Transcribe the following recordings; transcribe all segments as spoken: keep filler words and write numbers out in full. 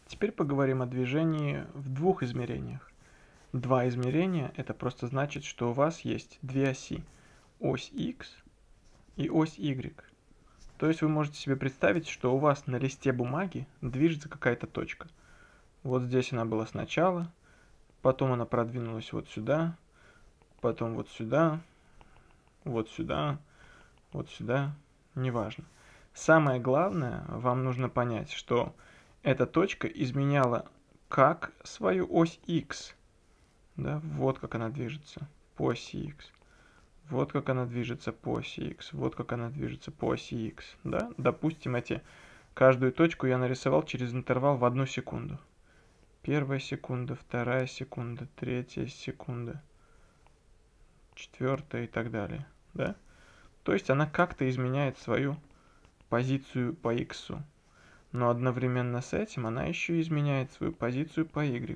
Теперь поговорим о движении в двух измерениях. Два измерения – это просто значит, что у вас есть две оси – ось x и ось y. То есть вы можете себе представить, что у вас на листе бумаги движется какая-то точка. Вот здесь она была сначала, потом она продвинулась вот сюда, потом вот сюда, вот сюда, вот сюда, неважно. Самое главное, вам нужно понять, что эта точка изменяла как свою ось x, да, вот как она движется по оси x, вот как она движется по оси x, вот как она движется по оси x, да. Допустим, эти, каждую точку я нарисовал через интервал в одну секунду. Первая секунда, вторая секунда, третья секунда, четвертая и так далее, да. То есть она как-то изменяет свою позицию по x, но одновременно с этим она еще изменяет свою позицию по y.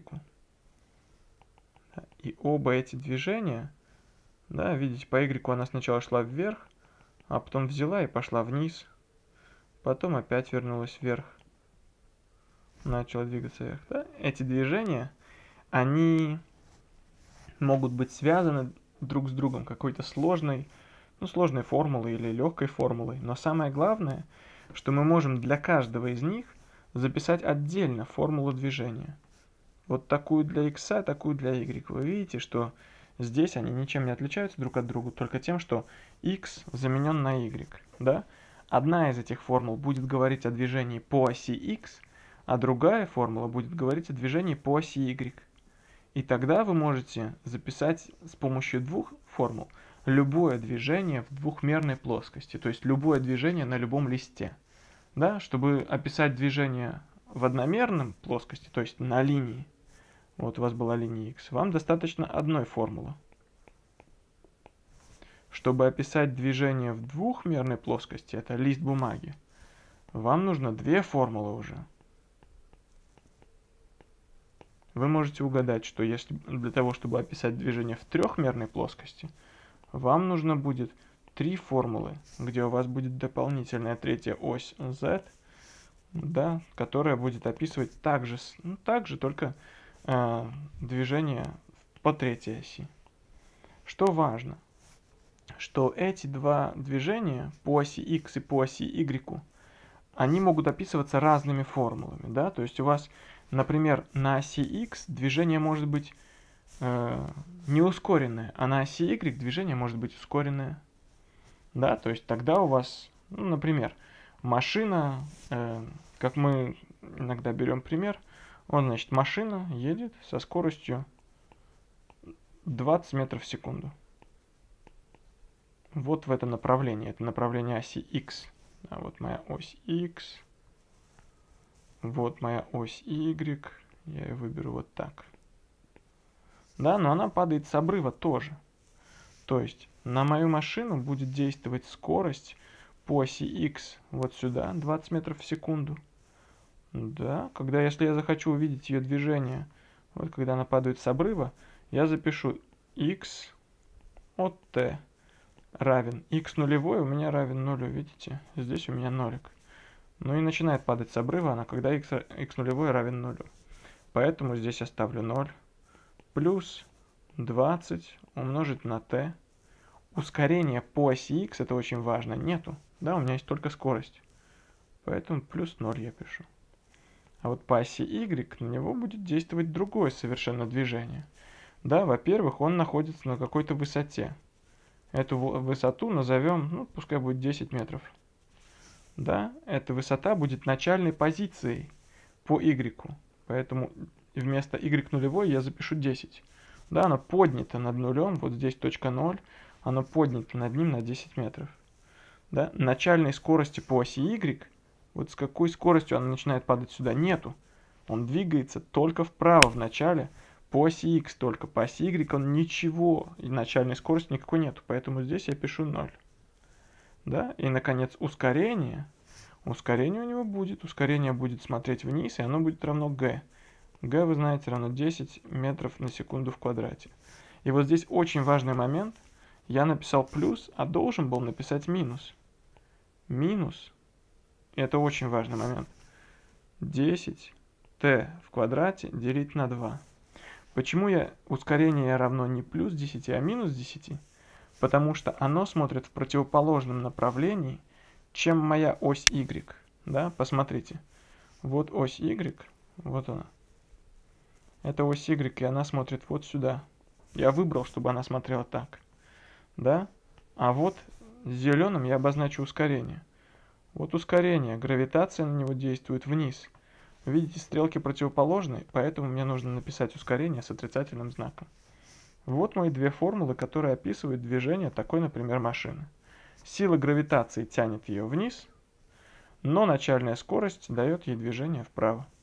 И оба эти движения, да, видите, по y она сначала шла вверх, а потом взяла и пошла вниз, потом опять вернулась вверх, начала двигаться вверх. Да? Эти движения, они могут быть связаны друг с другом какой-то сложной, ну, сложной формулой или легкой формулой. Но самое главное, что мы можем для каждого из них записать отдельно формулу движения. Вот такую для x, такую для y. Вы видите, что здесь они ничем не отличаются друг от друга, только тем, что x заменен на y. Да? Одна из этих формул будет говорить о движении по оси x, а другая формула будет говорить о движении по оси y. И тогда вы можете записать с помощью двух формул любое движение в двухмерной плоскости, то есть любое движение на любом листе. Да? Чтобы описать движение в одномерном плоскости, то есть на линии, вот у вас была линия x, вам достаточно одной формулы. Чтобы описать движение в двухмерной плоскости, это лист бумаги, вам нужно две формулы уже. Вы можете угадать, что если для того, чтобы описать движение в трехмерной плоскости, вам нужно будет три формулы, где у вас будет дополнительная третья ось z, да, которая будет описывать также, ну, также только э, движение по третьей оси. Что важно, что эти два движения по оси x и по оси y, они могут описываться разными формулами, да, то есть у вас, например, на оси x движение может быть э, не ускоренное, а на оси y движение может быть ускоренное, да, то есть тогда у вас, ну, например, машина, э, как мы иногда берем пример, он, значит, машина едет со скоростью двадцать метров в секунду. Вот в этом направлении, это направление оси x. А вот моя ось x, вот моя ось y, я ее выберу вот так. Да, но она падает с обрыва тоже. То есть на мою машину будет действовать скорость по оси x вот сюда, двадцать метров в секунду. Да, когда, если я захочу увидеть ее движение, вот когда она падает с обрыва, я запишу x от t равен x нулевой, у меня равен нулю, видите? Здесь у меня нолик. Ну и начинает падать с обрыва она, когда x, x нулевой равен нулю. Поэтому здесь я ставлю ноль плюс двадцать умножить на t. Ускорения по оси x, это очень важно, нету. Да, у меня есть только скорость. Поэтому плюс ноль я пишу. А вот по оси y на него будет действовать другое совершенно движение. Да, во-первых, он находится на какой-то высоте. Эту высоту назовем, ну, пускай будет десять метров. Да, эта высота будет начальной позицией по y. Поэтому вместо y нулевой я запишу десять. Да, оно поднято над нулем, вот здесь точка ноль, оно поднято над ним на десять метров. Да, начальной скорости по оси y, вот с какой скоростью она начинает падать сюда, нету. Он двигается только вправо в начале, по оси x только, по оси y он ничего, и начальной скорости никакой нету, поэтому здесь я пишу ноль. Да, и, наконец, ускорение. Ускорение у него будет, ускорение будет смотреть вниз, и оно будет равно g. g, вы знаете, равно десять метров на секунду в квадрате. И вот здесь очень важный момент. Я написал плюс, а должен был написать минус. Минус, это очень важный момент, десять t в квадрате делить на два. Почему я ускорение равно не плюс десяти, а минус десяти? Потому что оно смотрит в противоположном направлении, чем моя ось y. Да, посмотрите. Вот ось y, вот она. Это ось y, и она смотрит вот сюда. Я выбрал, чтобы она смотрела так. Да? А вот зеленым я обозначу ускорение. Вот ускорение, гравитация на него действует вниз. Видите, стрелки противоположны, поэтому мне нужно написать ускорение с отрицательным знаком. Вот мои две формулы, которые описывают движение такой, например, машины. Сила гравитации тянет ее вниз, но начальная скорость дает ей движение вправо.